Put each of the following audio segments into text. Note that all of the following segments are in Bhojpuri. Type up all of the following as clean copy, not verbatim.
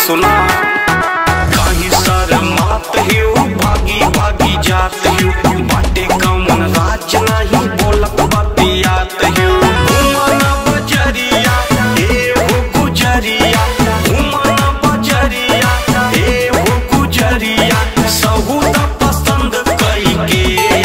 सुना कहीं शर्मात हियो भागी भागी जात हियो बाटे कमन राज नहीं बोलत बतियात हियो घुमना बजरिया ए हो गुजरिया घुमना बजरिया ए हो गुजरिया सहू दा पसंद कई के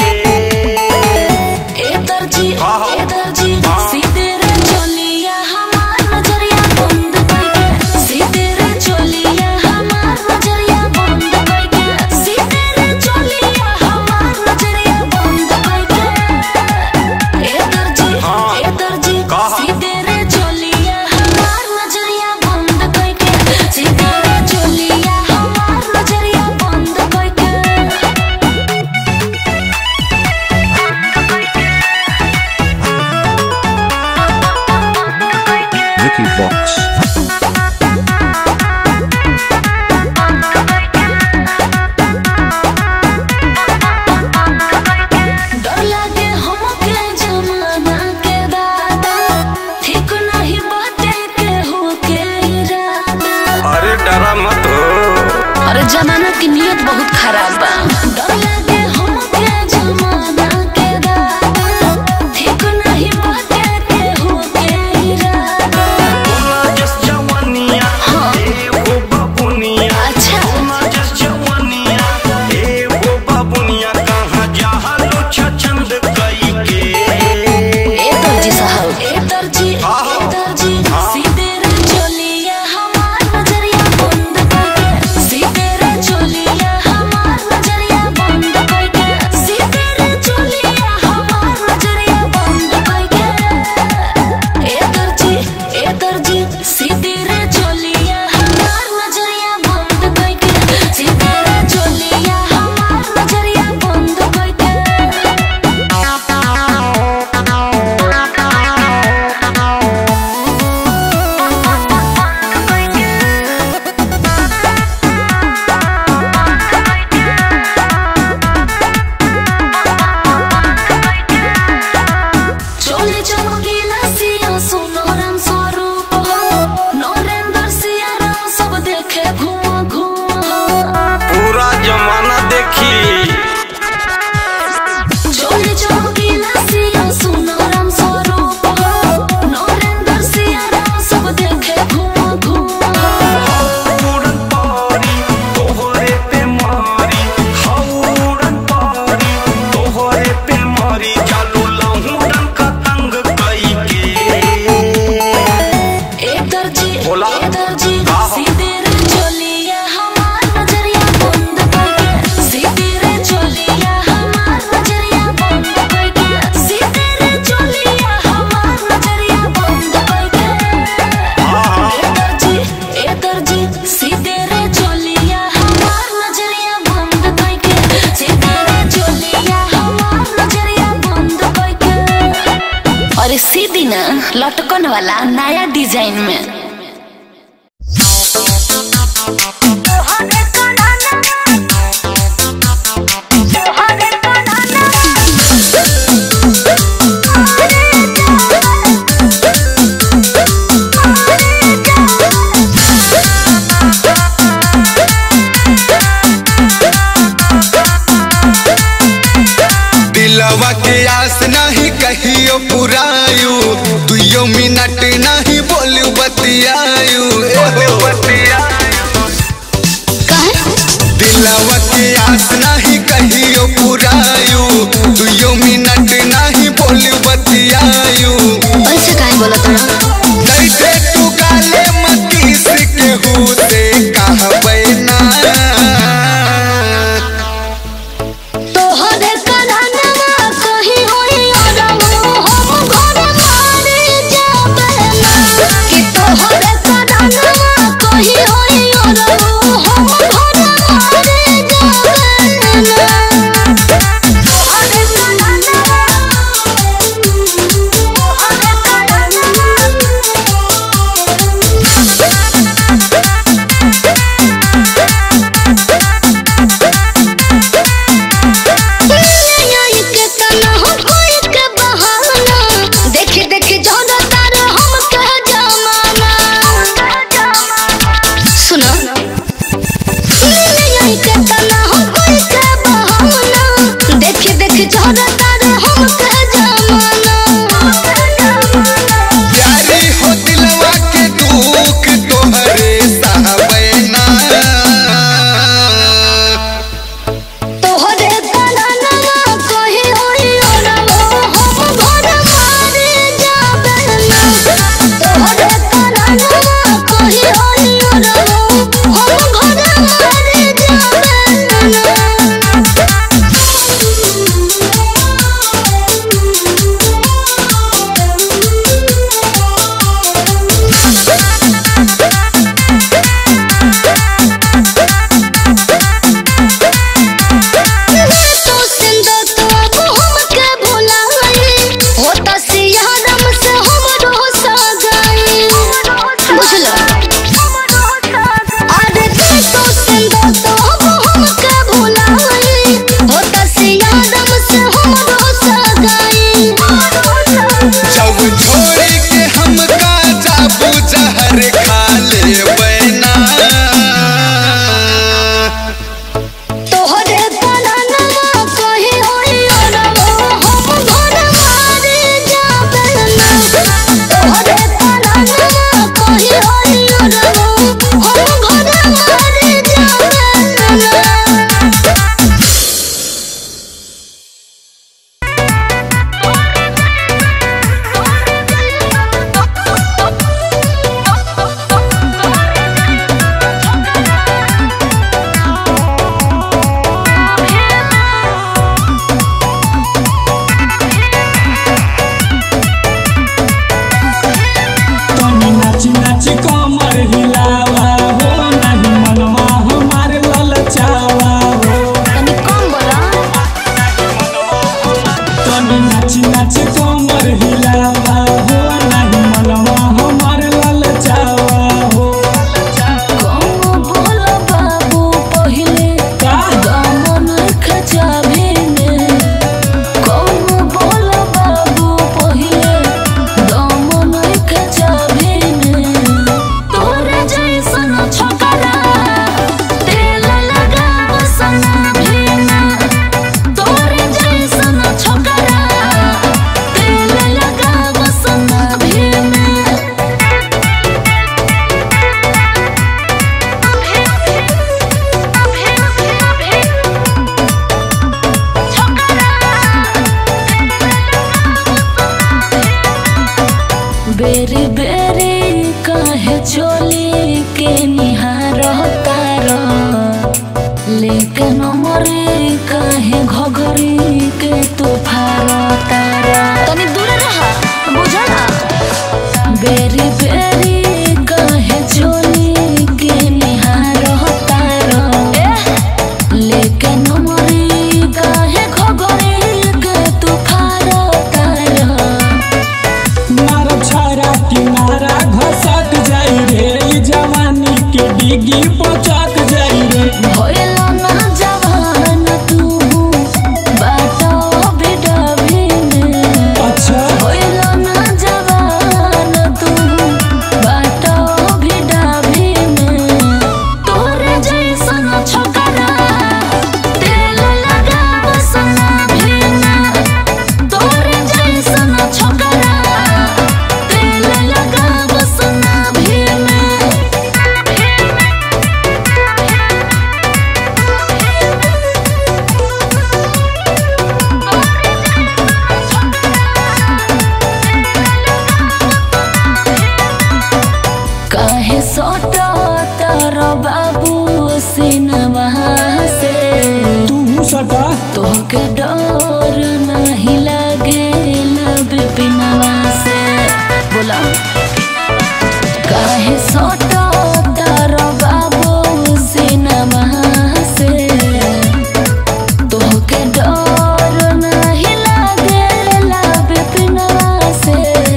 ए दर्जी सीधे रे चोलिया हमार नजरिया बंद करके सीधे रे चोलिया हमार नजरिया बंद करके सीधे रे चोलिया हमार नजरिया बंद करके ए दर्जी सीधे रे चोलिया हमार नजरिया बंद करके सीधे रे चोलिया हमार नजरिया बंद करके Vicky Box. डर लागे हमके जमाना के दादा ठीक नहीं बाटे के हो के इरादा। अरे डरा मत हो अरे जमाना की नियत बहुत खराब बा। डर लागे हमके जमाना के दादा ठीक नहीं बाटे के हो के इरादा। बोला जस जवानिया ए वो बाबुनिया अच्छा बोला जस जवानिया ए वो बाबुनिया कहाँ जाहलो छछंद कई के ए दर्जी साहब ए दर्जी सीधे रे चोलिया हमार नजरिया बंद करके सीधे रे चोलिया हमार नजरिया बंद करके सीधे रे चोलिया हमार नजरिया बंद करके ए दर्जी सीधे रे चोलिया हमार नजरिया बंद करके सीधे रे चोलिया हमार नजरिया बंद करके चोली चमकीला सिया सुनोरम स्वरूप हो नरेंद्र सिया राम सब देखे घुमा घुमा पूरा जमाना देखी चोली चमकीला सिया सुनोरम स्वरूप हो नरेंद्र सिया राम सब देखे घुमा घुमा उड़न पारी तोहरे पे मारी उड़न पारी तोहरे पे मारी चालू लहूरन का तंग कई के ए दर्जी बोला। सीधे रे चोलिया हमार नजरिया बंद करके सीधे रे चोलिया हमार नजरिया बंद करके सीधे रे चोलिया हमार नजरिया बंद करके ए दर्जी सीधे रे चोलिया हमार नजरिया बंद करके सीधे रे चोलिया हमार नजरिया बंद करके और सीधी ना लटकन वाला नया डिजाइन में दिलवा के आस नहीं कहियो पुरायु दुइयो मिनट नहीं बोलू बतियायु दिलवा के आस नहीं कहियो पुरायु दुइयो मिनट नहीं बोलू बतियायु ऐसे काहे बोलत रहा दैते तू गाले मकीस के होते कहबे ना तोहरे कन्हनवा कहीं होई और हम घर मारे जाबे ना कि तोहरे कन्हनवा तनी नाची नाची कमर हिलावा हो नहीं मनवा हमार ललचावा हो कौनो बोल बाबू पहिले दामन खचाबे में कौनो बोल बाबू पहिले दामन खचाबे में तोरे जैसन छोकरा तेल लगाव सना भेना तोरे जैसन छोकरा तेल लगाव सना भेना बेरी बेरी काहे चोली के निहारता लेकिन मरे काहे घघरी के तू फारता तनी दूर रहा बुझला बेरी बेरी काहे चोली के निहारता लेकिन मरे काहे घघरी के तू फारता नारा छारा किनारा घसक जाई रे ई जवानी के डिगी पचक जाई रे भइलो ना जवान तू बाटो बिडबी में अच्छा भइलो ना जवान तू बाटो बिडबी में तोरे जैसन छोकरा तेल लगाव सना भेना तोरे जैसन छोकरा तेल लगाव सना भेना काहे सोटो तारो बाबू सिनवा से तू सटा तोहके डर नहीं लगे बिपिनवा से बोला काहे सोटो तारो बाबू सिनवा से तोहके डर नहीं लगे बिपिनवा से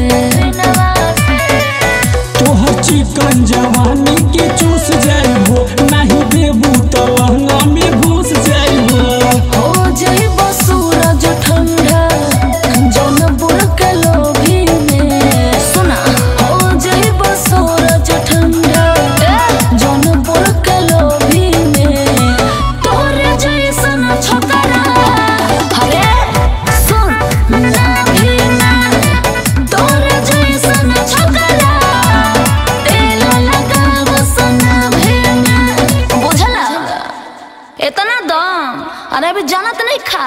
तोहर चिकन जवानी के चूस जाइबो नहीं देबू तो लहंगा में घुस जाइबो हो जाइबो सूरज ठंडा जौनपुर के लोभी में सुना हो जाइबो सूरज ठंडा जौनपुर के लोभी में तोरे जैसन छोकरा हरे सुन ना भी ना तोरे जैसन छोकरा तेल लगाव सना भेना बुझला इतना दम अरे अभी जानत नहीं खा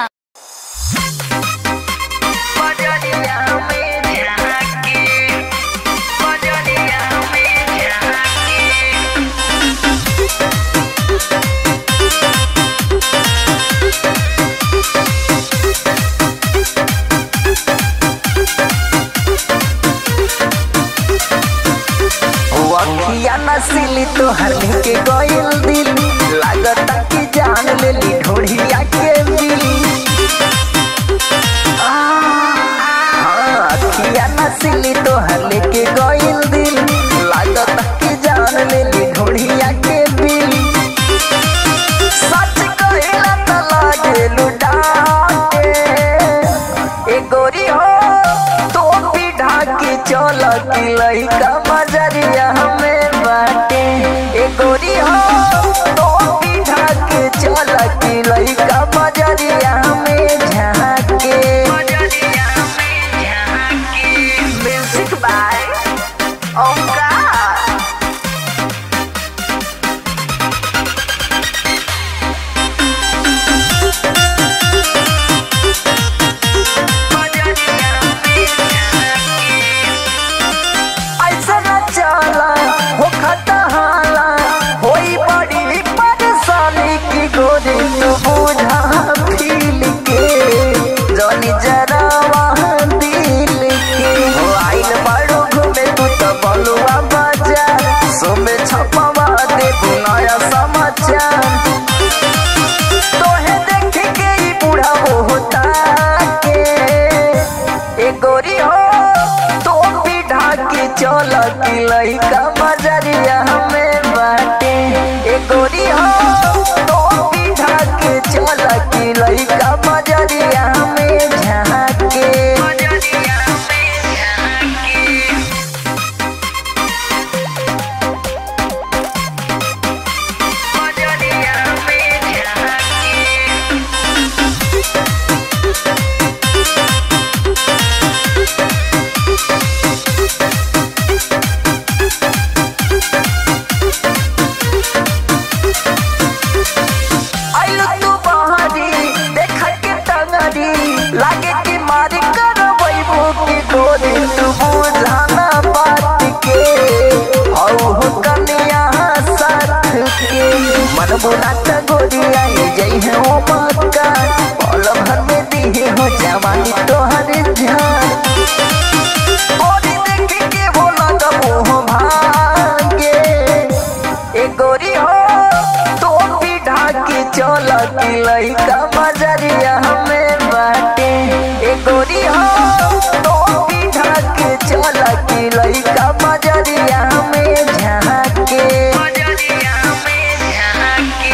अखिया नसीली तोहर के गइल दिल लागता कि जान लेली ढोढ़िया के बिल अखिया नसीली तोहर के गइल दिल लागता कि जान लेली ढोढ़िया के बिल सच कहिला त लागे लुटाके ए गोरी हो तो भी ढाकी चल की लइका मजरिया हमें बाटे ए गोरी हो तो भी ढाकी चल की लइका मजरिया हमें झाके म्यूजिक बाय ओमकार ऐसा हो जवानी तोहर जान गोरी देख के भोला का मुँह भागे ए गोरी हो तो भी ढाकी चल की लइका मजरिया हमें बाटे ए गोरी हो तो भी ढाकी चल की लइका मजरिया हमें झाके मजरिया हमें झाके।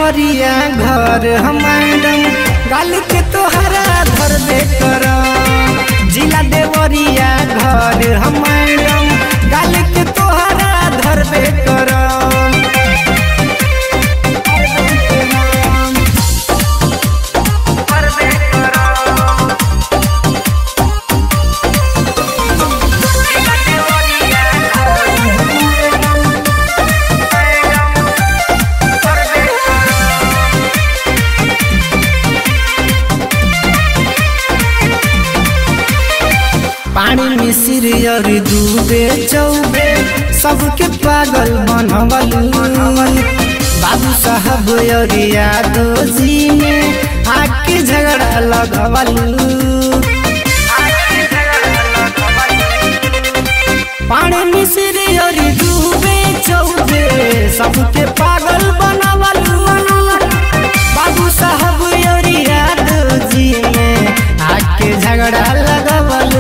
देवरिया घर हम मैडम गाल के तोहरा धरबे करम। जिला देवरिया घर हम मैडम गाल के तोहरा धरबे करम। पानी मिसिर और दूबे चौबे सबके पागल बनवल। बाबू साहब और यादव जी में आके झगड़ा लगवल। पानी मिसिर और दूबे चौबे सबके पागल बनवल। बाबू साहब और यादव जी में आके झगड़ा लगवल।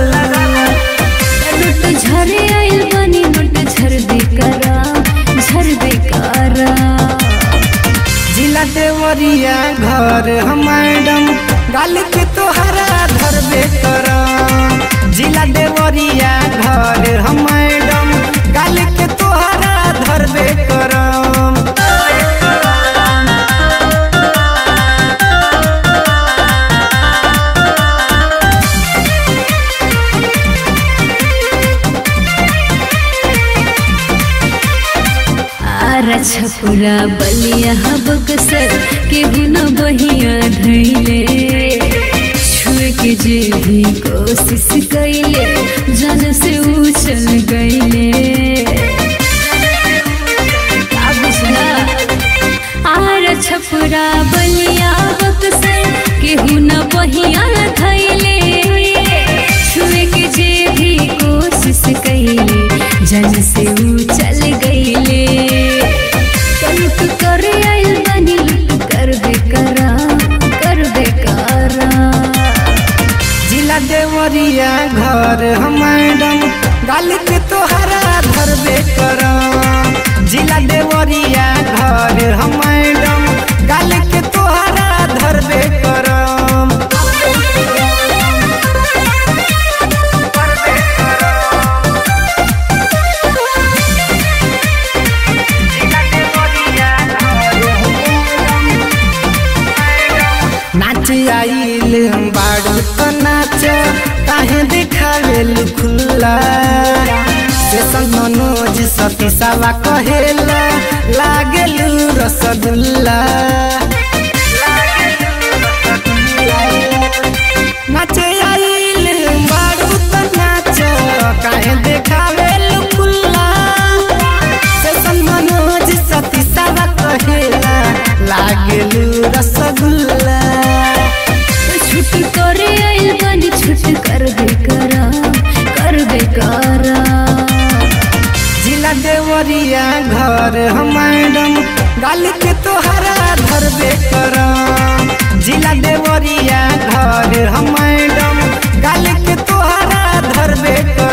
झरे आइल बनी नोट झर दे करा। जिला देवरिया घर हम मैडम गाल के तोहरा धरबे करम। जिला देवरिया घर हम मैडम गाल के तोहरा धरबे करम। छपुरा बलिया बक्सर केहू न बहिया धैले। छुए के जे भी कोशिश कैले जन से उछल गईले। आर छपुरा बलिया बक्सर केहू न बहिया धैले। छुए के जे भी कोशिश कैले जन से उछल गईले। करे आइल बनी करबे करा। जिला देवरिया घर हम मैडम गाल के तोहरा धरबे करम। जिला देवरिया घर हम मैडम गाल के तोहरा धरबे करम। नाच आइल बाड़ू तो नाच काहे दिखावेल खुल्ला। स्टेशन मनोज सतीसावा कहेला लागेलू रसगुल्ला। नाच आइल बाड़ू तो नाच काहे दिखावेल खुल्ला। स्टेशन मनोज सतीसावा कहेला लागेलू रसगुल्ला। छुट करे आइल बनी छुट करबे करा। जिला देवरिया घर हम मैडम गाल के तोहरा धरबे करम। जिला देवरिया घर हम मैडम गाल के तोहरा धरबे करम।